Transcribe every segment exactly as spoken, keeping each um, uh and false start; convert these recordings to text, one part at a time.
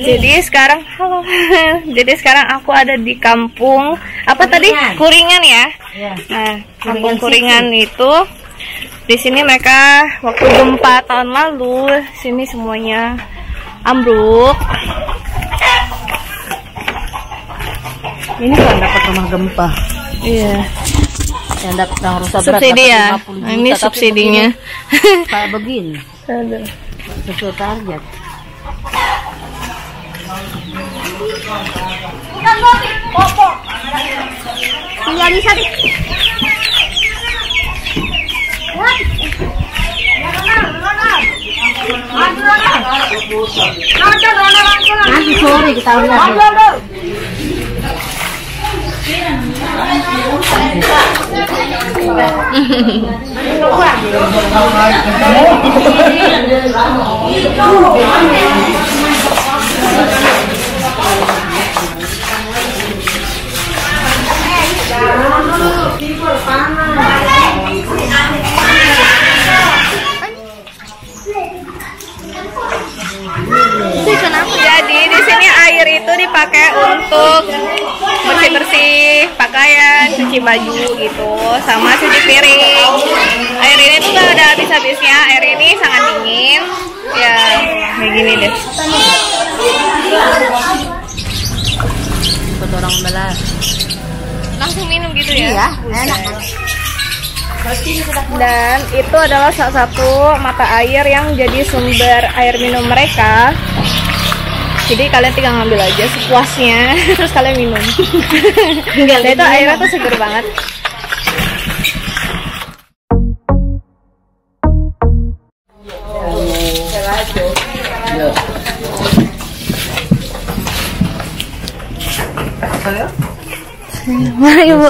Jadi sekarang halo. Jadi sekarang aku ada di kampung apa Kuringan. tadi? Kuringan ya. ya. Nah, kampung Kuringan, Kuringan itu di sini mereka waktu gempa tahun lalu sini semuanya ambruk. Ini kan dapat rumah gempa. Iya. Yang dapat yang rusak berat. Subsidi ya. Nah, ini subsidinya. Kayak begini. Aduh. Sesuai target. Tinggal di sini. Nanti sore kita lihat. Jadi di sini air itu dipakai untuk bersih-bersih pakaian, cuci baju gitu, sama cuci piring. Air ini tuh gak ada habis-habisnya. Air ini sangat dingin. Ya, kayak gini deh. Buat orang belas. Langsung minum gitu ya? Iya, enak. Dan itu adalah salah satu mata air yang jadi sumber air minum mereka. Jadi kalian tinggal ngambil aja sepuasnya, terus kalian minum. Dan itu airnya tuh seger banget. Mari Bu.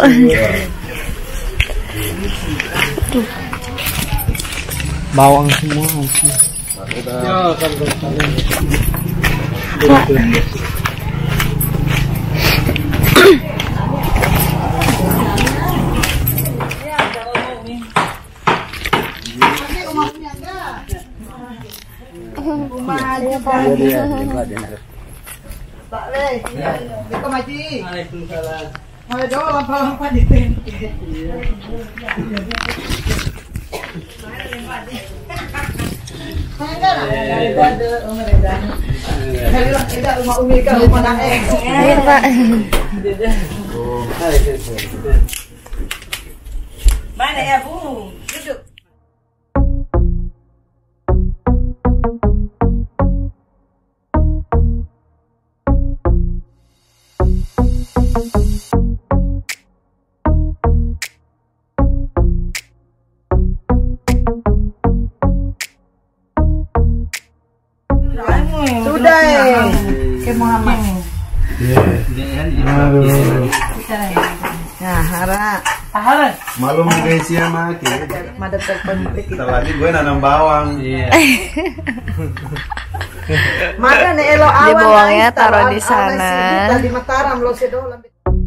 Bawang semua. Pak. Air Pak. Mana ya Bu? Duduk. Sudah ya. Ke Muhammad. Nah, hara. Hara. Malum guys ya mak. Madep telepon kita. Tadi gue nanam bawang. Iya. Maka nih elo awan. Di bawangnya taruh di sana. Di Mataram lo sedo.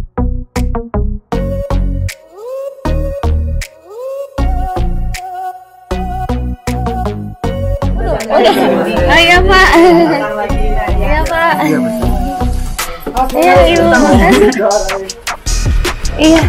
Oh iya Pak. Iya Pak. Iya Ibu. Iya.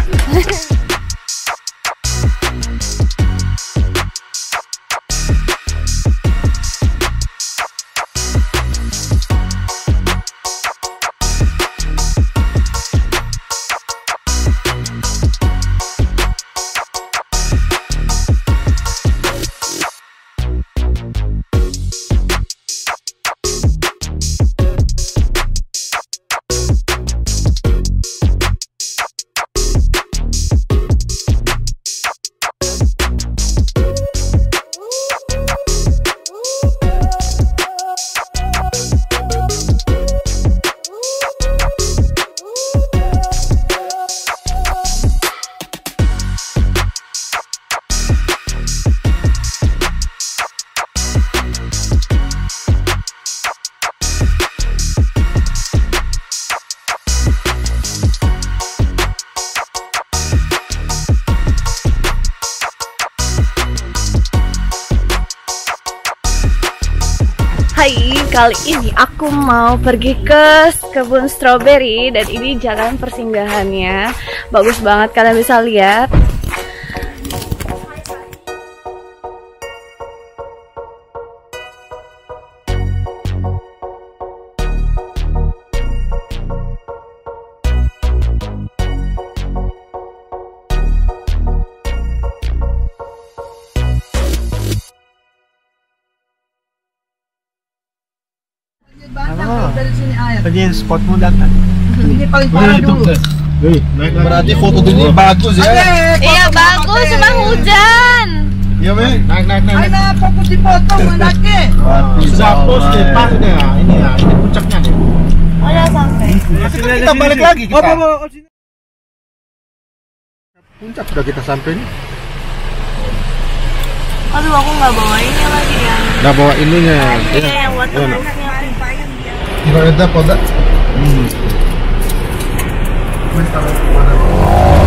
Kali ini aku mau pergi ke kebun stroberi dan ini jalan persinggahannya. Bagus banget, kalian bisa lihat. Pergi spotmu datang. Ini paling parah dulu. Berarti foto ini bagus ya? Iya bagus, cuma hujan. Iya Mei. Naik naik naik. Ayo fokus di foto mendaki. Bisa pos depannya. Ini ya, ini puncaknya nih. Udah sampai. Kita balik lagi kita. Puncak sudah kita sampai nih. Aduh, aku nggak bawa ini lagi ya. Nggak bawa ininya. Iya, yang buat Iya, anaknya. Gimana dah, Poda? Hmm.